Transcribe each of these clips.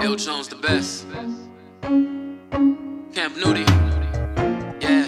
L Jones the best. Camp Nudie. Yeah.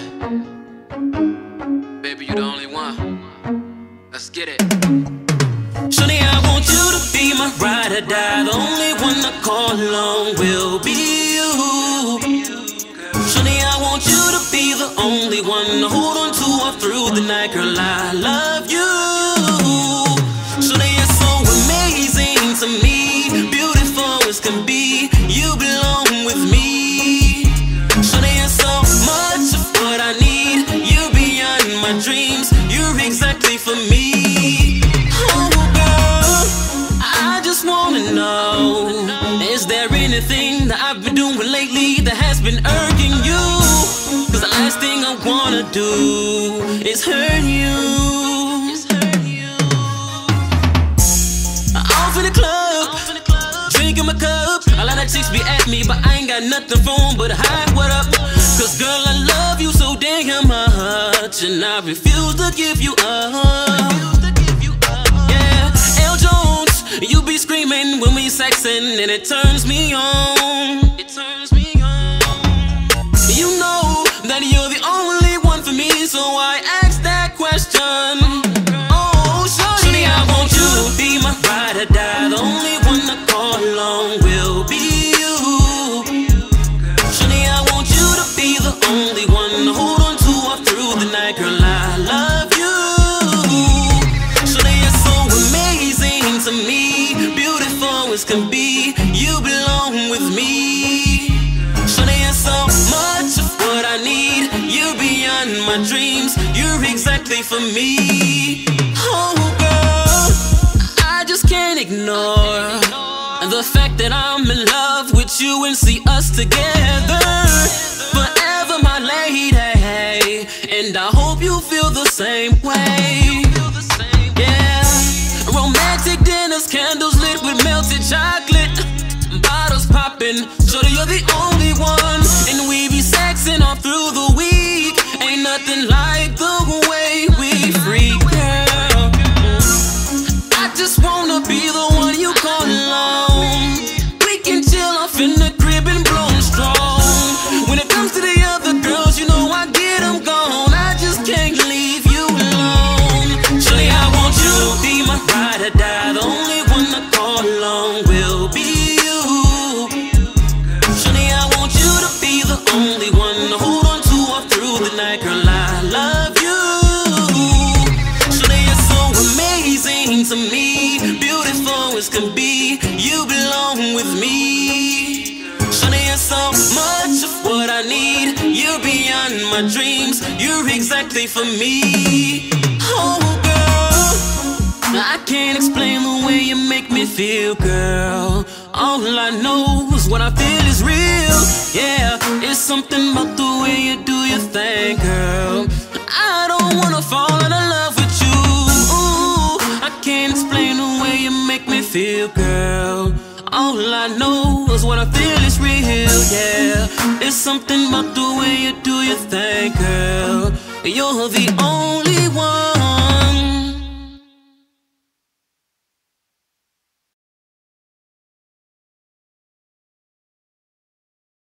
Baby, you the only one. Let's get it. Shorty, I want you to be my ride or die. The only one I call on will be you. Shorty, I want you to be the only one to hold on to all through the night. Girl, I love you. Shorty, you're so amazing to me, beautiful as can be. You belong with me. Shorty, you're so much of what I need. You're beyond my dreams. You're exactly for me. Oh girl, I just wanna know, is there anything that I've been doing lately that has been irking you? Cause the last thing I wanna do is hurt you. Off in the club, drinking my cup. A lot of chicks be at me, but I ain't got nothing for them but hi, what up? Cause girl, I love you so damn much, and I refuse to give you up. Yeah, L Jones, you be screaming when we sexing, and it turns me on. It turns me on. You know that you're the only one for me, so I ask that question. Oh, shorty, I want you to be my ride or die. The only one I call on will be you. Shorty, I want you to be the only one to hold on to all through the night. Girl, I love you. Shorty, you're so amazing to me, beautiful as can be. You belong with me. Shorty, you're so much of what I need. You're beyond my dreams. You're exactly for me. Oh girl, I just can't ignore the fact that I'm in love with you and see us together forever, my lady. And I hope you feel the same way. Yeah, romantic dinners, candles lit with melted chocolate, bottles popping. Shorty, you're the only one, and we be sexing all through the week. Ain't nothing like the way we freak, girl. I just wanna be the one you call alone. We can chill off in the crib and blow 'em strong. When it comes to the other girls, you know I get 'em gone. I just can't leave you alone. Shorty, I want you to be my ride or die. The only one I call on will be you. Shorty, I want you to be the only one to hold on to all through the night. Girl, I love you. Shorty, you're so amazing to me, beautiful as can be. You belong with me. Shorty, you're so much of what I need. You're beyond my dreams. You're exactly for me. Oh girl, I can't explain the way you make me feel, girl. All I know is what I feel is real. Yeah, it's something about the way you do your thing, girl. I don't wanna fall in love with you. Ooh, I can't explain the way you make me feel, girl. All I know is what I feel is real. Yeah, it's something about the way you do your thing, girl. You're the